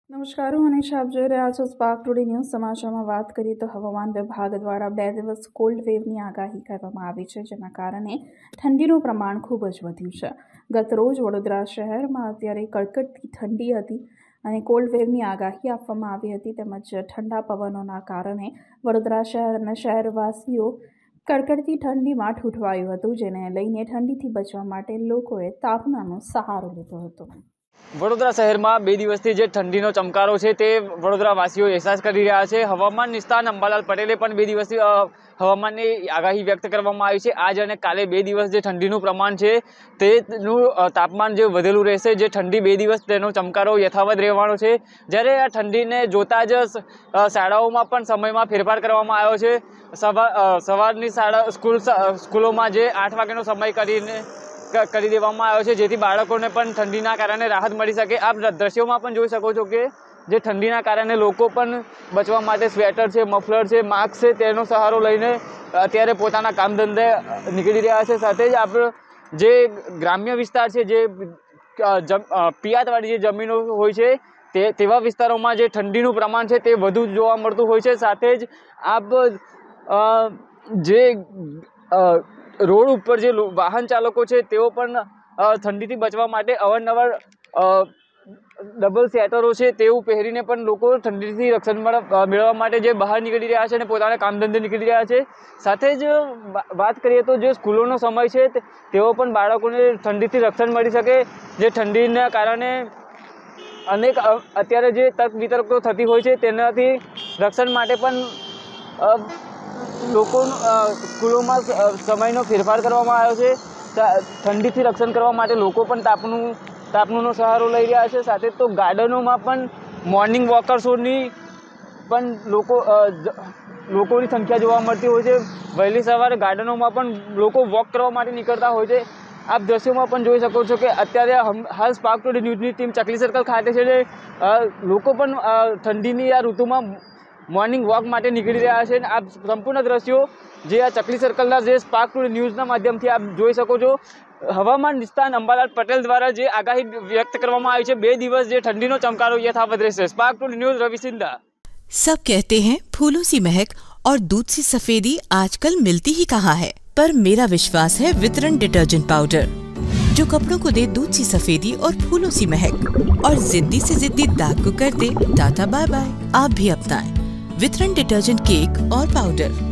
નમસ્કાર, હું અનિશા, આપ જોઈ રહ્યા છો સ્પાર્ક ટુડે ન્યૂઝ. સમાચારમાં વાત કરીએ તો હવામાન વિભાગ દ્વારા 2 દિવસ કોલ્ડ વેવની આગાહી કરવામાં આવી છે, જેના કારણે ઠંડીનું પ્રમાણ ખૂબ જ વધ્યું છે. ગત રોજ વડોદરા શહેરમાં અત્યારે કડકડતી ઠંડી હતી અને કોલ્ડ વેવની આગાહી આપવામાં આવી હતી. તેમજ ઠંડા પવનોના કારણે વડોદરા શહેર અને શહેરવાસીઓ કડકડતી ઠંડીમાં ઠૂંઠવાયું હતું, જેને લઈને ઠંડીથી બચવા માટે લોકોએ તાપમાનનો સહારો લીધો હતો. વડોદરા શહેરમાં 2 દિવસથી જે ઠંડીનો ચમકારો છે તે વડોદરાવાસીઓ અહેસાસ કરી રહ્યા છે. હવામાન નિષ્ણાત અંબાલાલ પટેલે પણ 2 દિવસથી હવામાનની આગાહી વ્યક્ત કરવામાં આવી છે. આજ અને કાલે 2 દિવસ જે ઠંડીનું પ્રમાણ છે તેનું તાપમાન જે વધેલું રહેશે, જે ઠંડી 2 દિવસ તેનો ચમકારો યથાવત રહેવાનો છે. જ્યારે આ ઠંડીને જોતા જ શાળાઓમાં પણ સમયમાં ફેરફાર કરવામાં આવ્યો છે. સવારની સ્કૂલોમાં જે 8 વાગ્યાનો સમય કરી દેવામાં આવ્યો છે, જેથી બાળકોને પણ ઠંડીના કારણે રાહત મળી શકે. આપ દ્રશ્યોમાં પણ જોઈ શકો છો કે જે ઠંડીના કારણે લોકો પણ બચવા માટે સ્વેટર છે, મફલર છે, માસ્ક છે, તેનો સહારો લઈને અત્યારે પોતાના કામ ધંધે નીકળી રહ્યા છે. સાથે જ આપણે જે ગ્રામ્ય વિસ્તાર છે, જે પિયાતવાળી જે જમીનો હોય છે તેવા વિસ્તારોમાં જે ઠંડીનું પ્રમાણ છે તે વધુ જોવા મળતું હોય છે. સાથે જ આપ જે રોડ ઉપર જે વાહન ચાલકો છે તેઓ પણ ઠંડીથી બચવા માટે અવારનવાર ડબલ સ્વેટરો છે તેવું પહેરીને પણ લોકો ઠંડીથી રક્ષણ મેળવવા માટે જે બહાર નીકળી રહ્યા છે અને પોતાના કામ ધંધે નીકળી રહ્યા છે. સાથે જ વાત કરીએ તો જે સ્કૂલોનો સમય છે તેઓ પણ બાળકોને ઠંડીથી રક્ષણ મળી શકે. જે ઠંડીના કારણે અનેક અત્યારે જે તર્ક વિતર્કો થતી હોય છે તેનાથી રક્ષણ માટે પણ લોકો સ્કૂલોમાં સમયનો ફેરફાર કરવામાં આવ્યો છે. ઠંડીથી રક્ષણ કરવા માટે લોકો પણ તાપનુંનો સહારો લઈ રહ્યા છે. સાથે તો ગાર્ડનોમાં પણ મોર્નિંગ વોકર્સોની પણ લોકોની સંખ્યા જોવા મળતી હોય છે. વહેલી સવારે ગાર્ડનોમાં પણ લોકો વોક કરવા માટે નીકળતા હોય છે. આપ દ્રશ્યોમાં પણ જોઈ શકો છો કે અત્યારે હાલ સ્પાર્ક ટુડે ન્યૂઝની ટીમ ચકલી સર્કલ ખાતે છે. લોકો પણ ઠંડીની આ ઋતુમાં મોર્નિંગ વોક માટે નીકળી રહ્યા છે. આપ સંપૂર્ણ દ્રશ્યો જે આ ચકલી સર્કલના જે સ્પાર્ક ટુડે ન્યૂઝના માધ્યમથી આપ જોઈ શકો છો. હવામાન નિષ્ણાત અંબાલાલ પટેલ દ્વારા જે આગાહી વ્યક્ત કરવામાં આવી છે, 2 દિવસ જે ઠંડીનો ચમકારો યથાવત રહેશે. Spark Today News, Ravi Sindha. सब कहते हैं फूलों सी महक और दूध सी सफेदी आजकल मिलती ही कहाँ है, पर मेरा विश्वास है वितरण डिटर्जेंट पाउडर, जो कपड़ों को दे दूध सी सफेदी और फूलों सी महक और जिद्दी से जिद्दी दाग को कर दे टाटा बाय बाय. आप भी अपनाएं वितरण डिटर्जेंट केक और पाउडर.